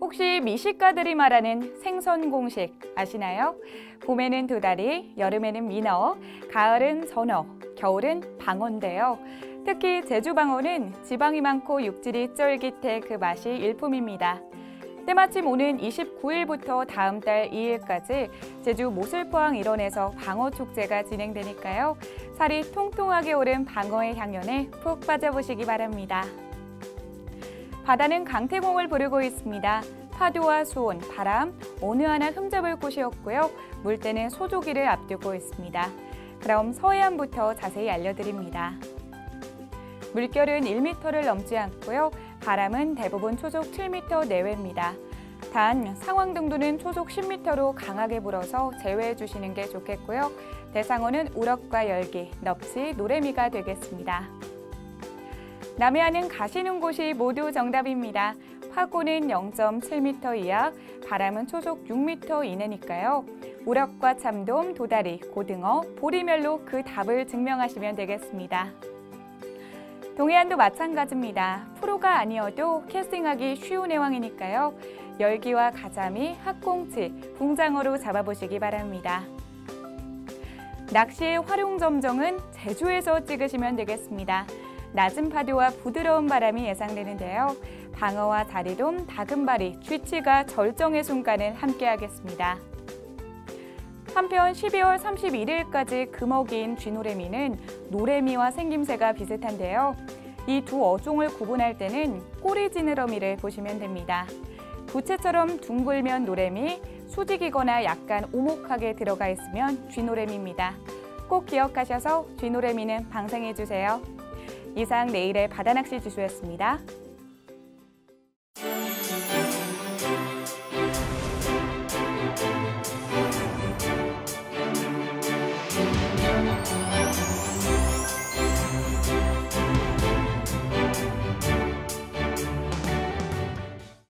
혹시 미식가들이 말하는 생선 공식 아시나요? 봄에는 도다리, 여름에는 민어, 가을은 전어, 겨울은 방어인데요. 특히 제주 방어는 지방이 많고 육질이 쫄깃해 그 맛이 일품입니다. 때마침 오는 29일부터 다음 달 2일까지 제주 모슬포항 일원에서 방어 축제가 진행되니까요. 살이 통통하게 오른 방어의 향연에 푹 빠져보시기 바랍니다. 바다는 강태공을 부르고 있습니다. 파도와 수온, 바람, 어느 하나 흠잡을 곳이 없고요. 물때는 소조기를 앞두고 있습니다. 그럼 서해안부터 자세히 알려드립니다. 물결은 1m를 넘지 않고요. 바람은 대부분 초속 7m 내외입니다. 단 상황등도는 초속 10m로 강하게 불어서 제외해 주시는 게 좋겠고요. 대상어는 우럭과 열기, 넙치, 노래미가 되겠습니다. 남해안은 가시는 곳이 모두 정답입니다. 파고는 0.7m 이하, 바람은 초속 6m 이내니까요. 우럭과 참돔, 도다리, 고등어, 보리멸로 그 답을 증명하시면 되겠습니다. 동해안도 마찬가지입니다. 프로가 아니어도 캐스팅하기 쉬운 해왕이니까요. 열기와 가자미, 학꽁치, 붕장어로 잡아보시기 바랍니다. 낚시의 활용점정은 제주에서 찍으시면 되겠습니다. 낮은 파도와 부드러운 바람이 예상되는데요. 방어와 자리돔, 다금바리, 쥐치가 절정의 순간을 함께하겠습니다. 한편 12월 31일까지 금어기인 쥐노래미는 노래미와 생김새가 비슷한데요. 이 두 어종을 구분할 때는 꼬리 지느러미를 보시면 됩니다. 부채처럼 둥글면 노래미, 수직이거나 약간 오목하게 들어가 있으면 쥐노래미입니다. 꼭 기억하셔서 쥐노래미는 방생해주세요. 이상 내일의 바다낚시 지수였습니다.